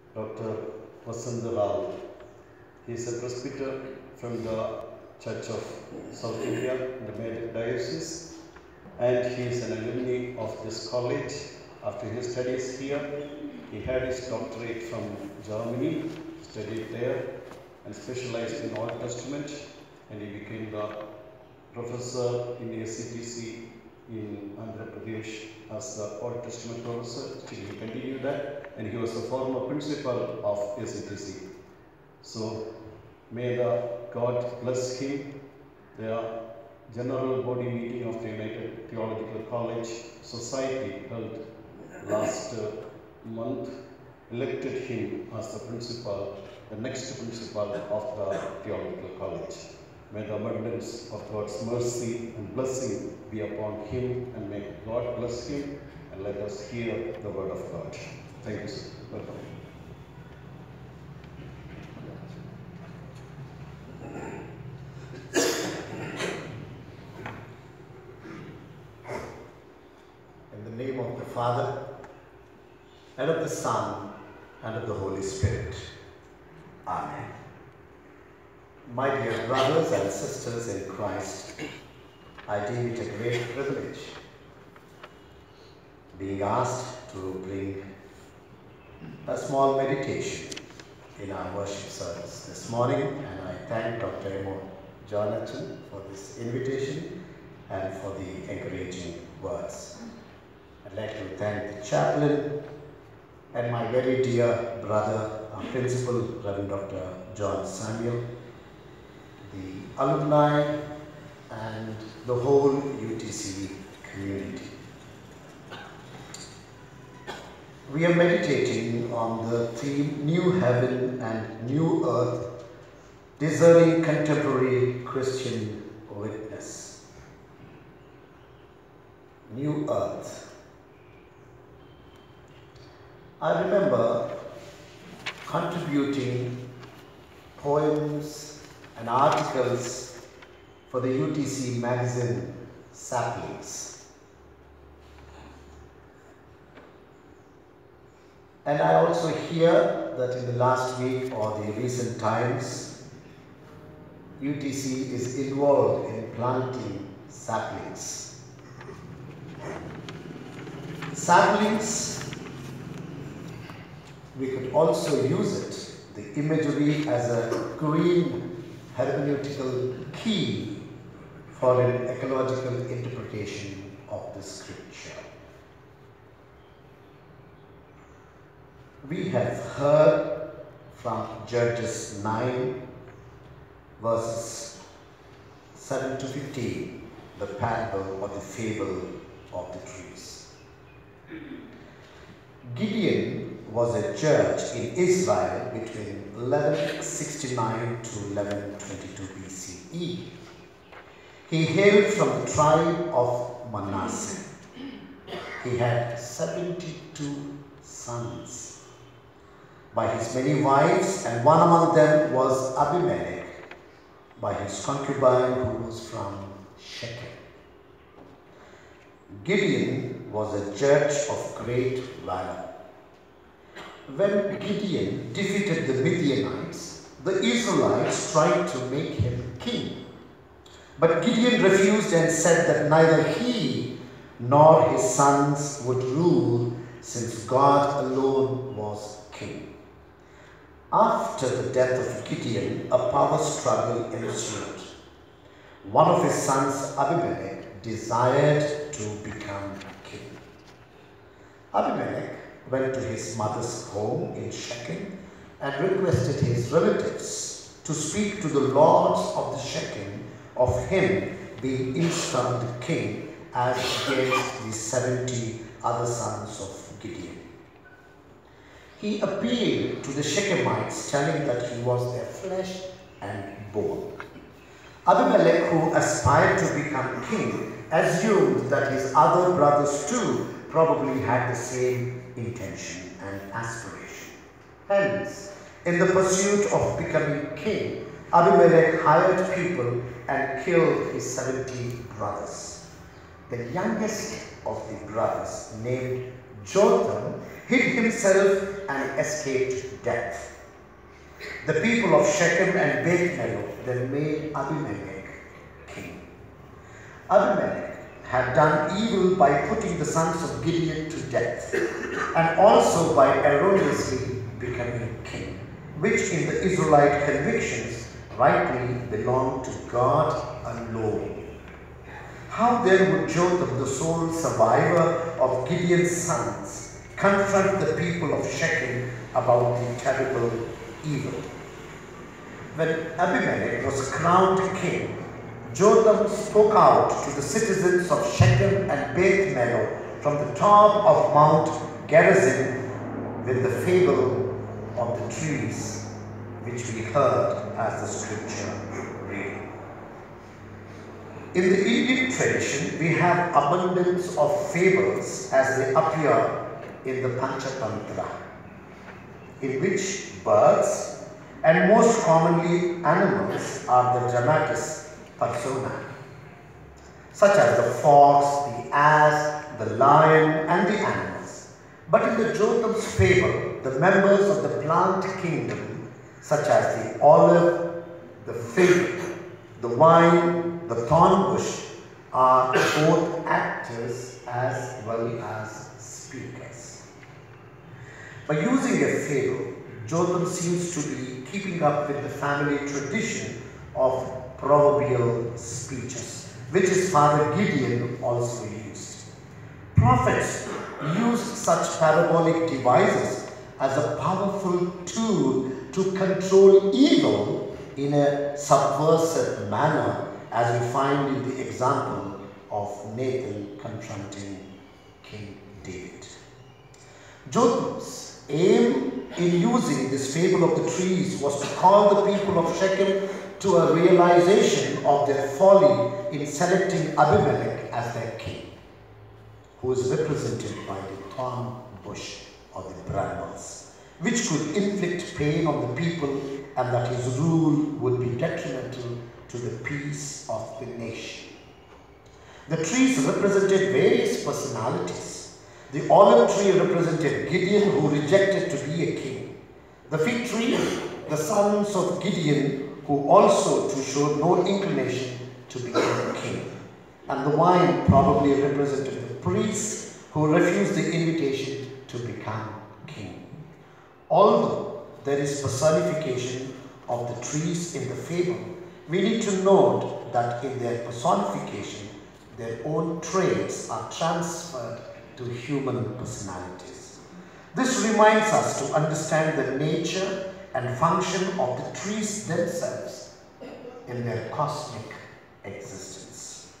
Dr. Vasantha Rao. He is a presbyter from the Church of South India in the Medak Diocese, and he is an alumni of this college. After his studies here, he had his doctorate from Germany, studied there, and specialized in Old Testament, and he became the professor in ACTC in Andhra Pradesh as the Old Testament professor. Still he continued that, and he was the former principal of ACTC. So may the God bless him. The General Body Meeting of the United Theological College Society held last month elected him as the principal, the next principal of the Theological College. May the abundance of God's mercy and blessing be upon him, and may God bless him, and let us hear the word of God. Thank you, sir. Welcome. In the name of the Father, and of the Son, and of the Holy Spirit. Amen. My dear brothers and sisters in Christ, I deem it a great privilege being asked to bring a small meditation in our worship service this morning, and I thank Dr. Jotham for this invitation and for the encouraging words. I'd like to thank the chaplain and my very dear brother, our principal, Reverend Dr. John Samuel, the alumni, and the whole UTC community. We are meditating on the theme New Heaven and New Earth, discerning contemporary Christian witness. New Earth. I remember contributing poems and articles for the UTC magazine Saplings. And I also hear that in the last week or the recent times, UTC is involved in planting saplings. Saplings, we could also use it, the imagery, as a green hermeneutical key for an ecological interpretation of the scripture. We have heard from Judges 9, verses 7 to 15, the parable or the fable of the trees. Gideon was a judge in Israel between 1169 to 1122 BCE. He hailed from the tribe of Manasseh. He had 72 sons by his many wives, and one among them was Abimelech by his concubine who was from Shechem. Gideon was a judge of great valor. When Gideon defeated the Midianites, the Israelites tried to make him king. But Gideon refused and said that neither he nor his sons would rule, since God alone was king. After the death of Gideon, a power struggle ensued. One of his sons, Abimelech, desired to become king. Abimelech went to his mother's home in Shechem and requested his relatives to speak to the lords of the Shechem of him being installed king as against the 70 other sons of Gideon. He appealed to the Shechemites, telling that he was their flesh and bone. Abimelech, who aspired to become king, assumed that his other brothers too probably had the same intention and aspiration. Hence, in the pursuit of becoming king, Abimelech hired people and killed his 70 brothers. The youngest of the brothers, named Jotham, hid himself and escaped death. The people of Shechem and Beth Millo then made Abimelech king. Abimelech had done evil by putting the sons of Gideon to death, and also by erroneously becoming king, which in the Israelite convictions rightly belonged to God alone. How then would Jotham, the sole survivor of Gideon's sons, confront the people of Shechem about the terrible evil? When Abimelech was crowned king, Jotham spoke out to the citizens of Shechem and Beth Millo from the top of Mount Gerizim with the fable of the trees, which we heard as the scripture reading. In the Indian tradition, we have abundance of fables as they appear in the Panchatantra, in which birds and most commonly animals are the dramatis persona, such as the fox, the ass, the lion, and the animals. But in the Jotham's fable, the members of the plant kingdom, such as the olive, the fig, the vine, the thorn bush, are both actors as well as speakers. By using a fable, Jotham seems to be keeping up with the family tradition of proverbial speeches, which his father Gideon also used. Prophets used such parabolic devices as a powerful tool to control evil in a subversive manner, as we find in the example of Nathan confronting King David. Jotham's aim in using this fable of the trees was to call the people of Shechem to a realization of their folly in selecting Abimelech as their king, who is represented by the thorn bush or the brambles, which could inflict pain on the people, and that his rule would be detrimental to the peace of the nation. The trees represented various personalities. The olive tree represented Gideon, who rejected to be a king. The fig tree, the sons of Gideon, who also showed no inclination to become king. And the vine probably represented the priests who refused the invitation to become king. Although there is personification of the trees in the fable, we need to note that in their personification, their own traits are transferred to human personalities. This reminds us to understand the nature and function of the trees themselves in their cosmic existence.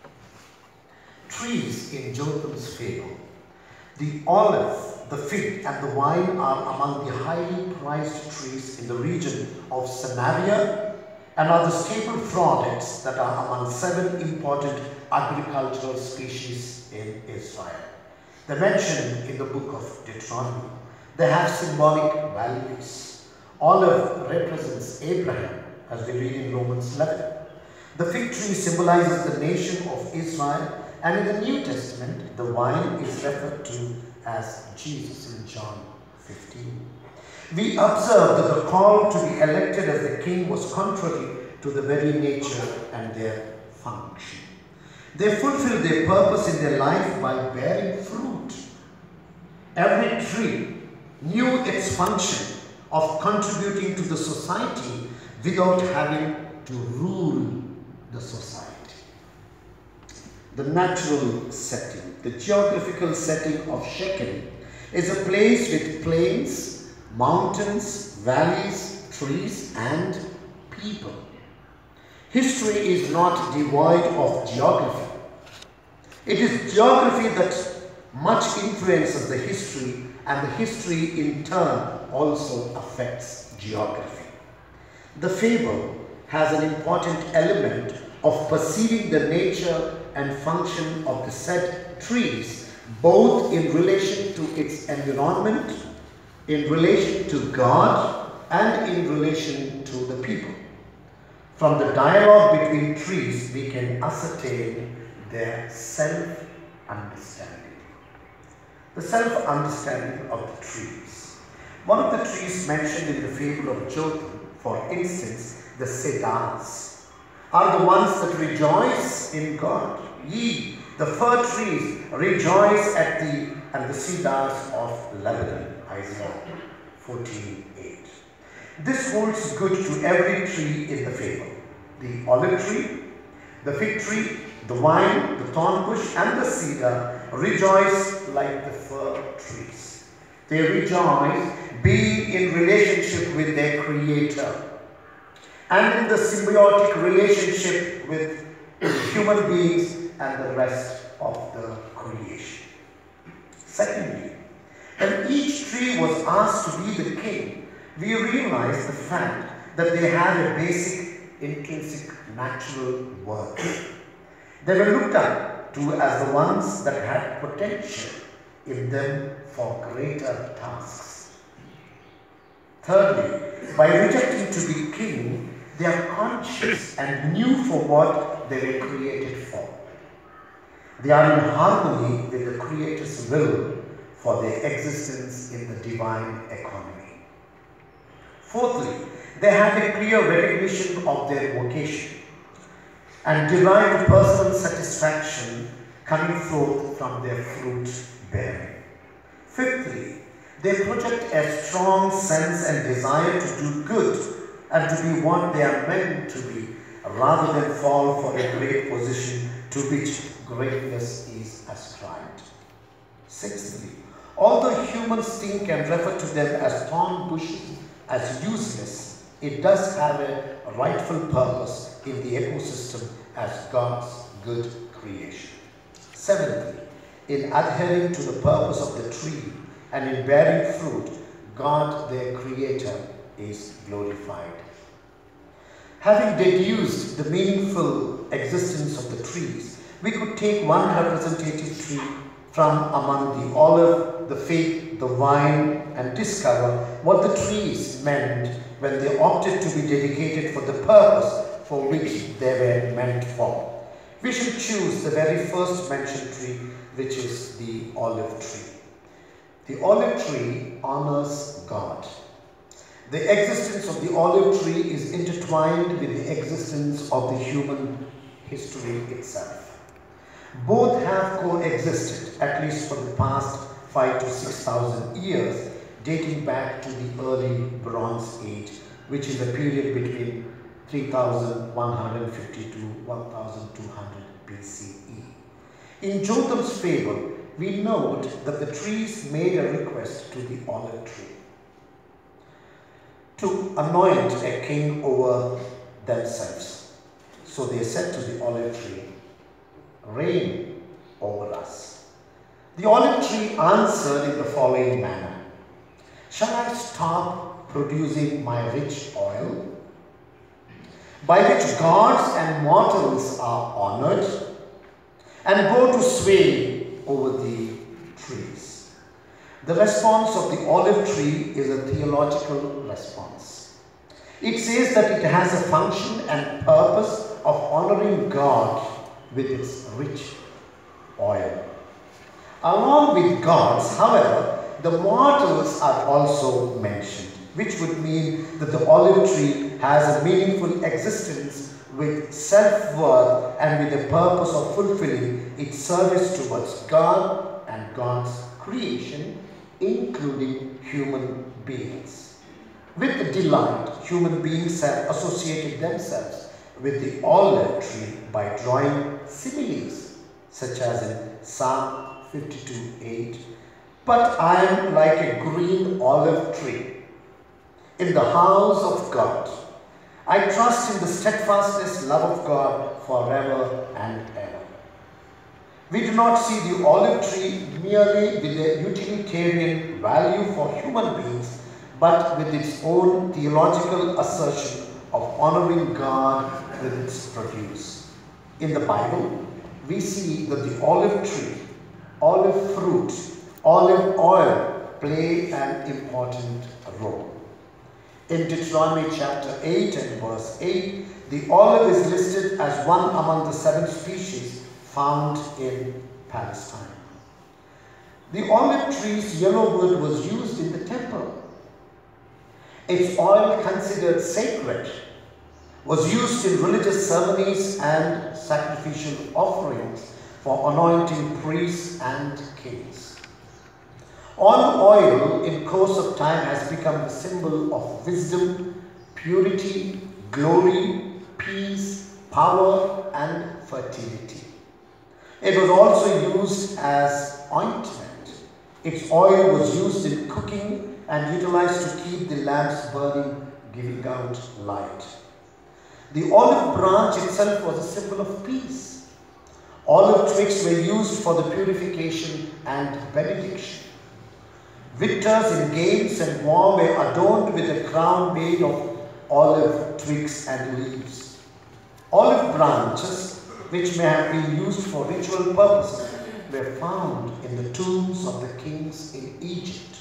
Trees in Jotham's fable. The olive, the fig, and the vine are among the highly prized trees in the region of Samaria and are the staple products that are among 7 important agricultural species in Israel. They're mentioned in the book of Deuteronomy. They have symbolic values. Olive represents Abraham, as we read in Romans 11. The fig tree symbolizes the nation of Israel, and in the New Testament, the vine is referred to as Jesus in John 15. We observe that the call to be elected as the king was contrary to the very nature and their function. They fulfilled their purpose in their life by bearing fruit. Every tree knew its function of contributing to the society without having to rule the society. The natural setting, the geographical setting of Shechem is a place with plains, mountains, valleys, trees, and people. History is not devoid of geography. It is geography that much influences the history, and the history in turn also affects geography. The fable has an important element of perceiving the nature and function of the said trees, both in relation to its environment, in relation to God, and in relation to the people. From the dialogue between trees, we can ascertain their self-understanding. The self-understanding of the trees. One of the trees mentioned in the fable of Jotham, for instance, the cedars, are the ones that rejoice in God. Ye, the fir trees, rejoice at thee, and the cedars of Lebanon. Isaiah 14:8. This holds good to every tree in the fable. The olive tree, the fig tree, the vine, the thorn bush, and the cedar rejoice like the fir trees. They rejoice being in relationship with their Creator and in the symbiotic relationship with human beings and the rest of the creation. Secondly, when each tree was asked to be the king, we realize the fact that they had a basic, intrinsic, natural worth. They were looked up to as the ones that had potential in them for greater tasks. Thirdly, by rejecting to be king, they are conscious and knew for what they were created for. They are in harmony with the Creator's will for their existence in the divine economy. Fourthly, they had a clear recognition of their vocation and derived personal satisfaction coming forth from their fruit bearing. Fifthly, they project a strong sense and desire to do good and to be what they are meant to be, rather than fall for a great position to which greatness is ascribed. Sixthly, although humans think and refer to them as thorn bushes as useless, it does have a rightful purpose in the ecosystem as God's good creation. Seventhly, in adhering to the purpose of the tree and in bearing fruit, God, their Creator, is glorified. Having deduced the meaningful existence of the trees, we could take one representative tree from among the olive, the fig, the vine, and discover what the trees meant when they opted to be dedicated for the purpose for which they were meant for. We should choose the very first mentioned tree, which is the olive tree. The olive tree honors God. The existence of the olive tree is intertwined with the existence of the human history itself. Both have coexisted, at least for the past 5,000 to 6,000 years, dating back to the early Bronze Age, which is a period between 3150 to 1200 BCE. In Jotham's fable, we note that the trees made a request to the olive tree to anoint a king over themselves. So they said to the olive tree, "Reign over us." The olive tree answered in the following manner: "Shall I stop producing my rich oil, by which gods and mortals are honored, and go to sway over the trees?" The response of the olive tree is a theological response. It says that it has a function and purpose of honoring God with its rich oil. Along with gods, however, the mortals are also mentioned, which would mean that the olive tree has a meaningful existence with self-worth and with the purpose of fulfilling its service towards God and God's creation, including human beings. With delight, human beings have associated themselves with the olive tree by drawing similes, such as in Psalm 52:8, "But I am like a green olive tree in the house of God. I trust in the steadfastness love of God forever and ever." We do not see the olive tree merely with a utilitarian value for human beings, but with its own theological assertion of honoring God with its produce. In the Bible, we see that the olive tree, olive fruit, olive oil play an important role. In Deuteronomy chapter 8 and verse 8, the olive is listed as one among the 7 species found in Palestine. The olive tree's yellow wood was used in the temple. Its oil, considered sacred, was used in religious ceremonies and sacrificial offerings for anointing priests and kings. Olive oil in course of time has become the symbol of wisdom, purity, glory, peace, power and fertility. It was also used as ointment. Its oil was used in cooking and utilized to keep the lamps burning, giving out light. The olive branch itself was a symbol of peace. Olive twigs were used for the purification and benediction. Victors in games and war were adorned with a crown made of olive twigs and leaves. Olive branches, which may have been used for ritual purposes, were found in the tombs of the kings in Egypt.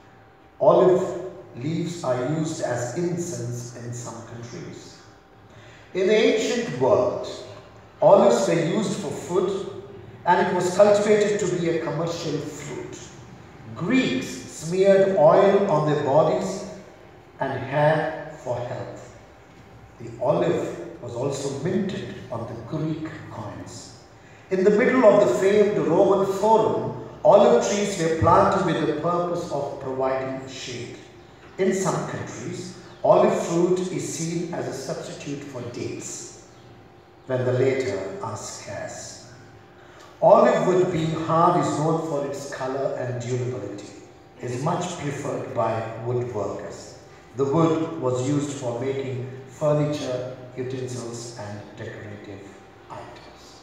Olive leaves are used as incense in some countries. In the ancient world, olives were used for food and it was cultivated to be a commercial fruit. Greeks smeared oil on their bodies and hair for health. The olive was also minted on the Greek coins. In the middle of the famed Roman Forum, olive trees were planted with the purpose of providing shade. In some countries, olive fruit is seen as a substitute for dates, when the latter are scarce. Olive wood, being hard, is known for its color and durability. It is much preferred by woodworkers. The wood was used for making furniture, utensils, and decorative items.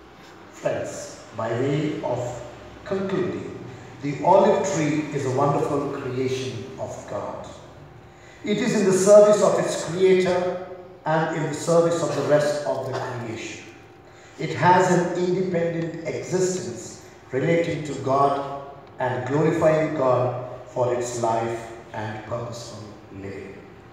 Friends, by way of concluding, the olive tree is a wonderful creation of God. It is in the service of its creator and in the service of the rest of the creation. It has an independent existence relating to God and glorifying God for its life and purposeful living.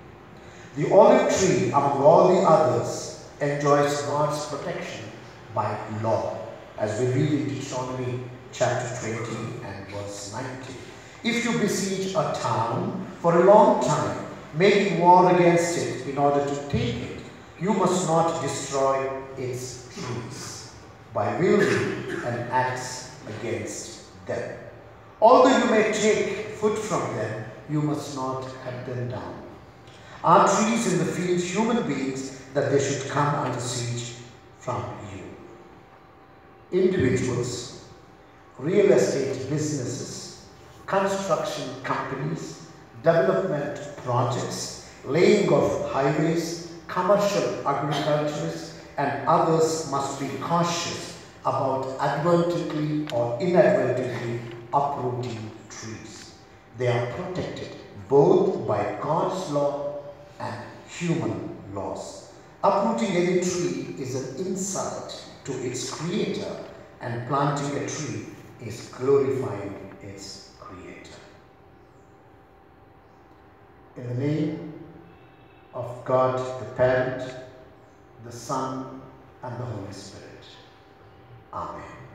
The olive tree, among all the others, enjoys God's protection by law, as we read in Deuteronomy chapter 20 and verse 90. If you besiege a town for a long time, making war against it in order to take it, you must not destroy its trees by wielding an axe against them. Although you may take food from them, you must not cut them down. Are trees in the field human beings that they should come under siege from you? Individuals, real estate businesses, construction companies, development projects, laying of highways, commercial agriculturists, and others must be cautious about advertently or inadvertently uprooting trees. They are protected both by God's law and human laws. Uprooting any tree is an insult to its creator, and planting a tree is glorifying its creator. In the name of God, the Parent, the Son, and the Holy Spirit. Amen.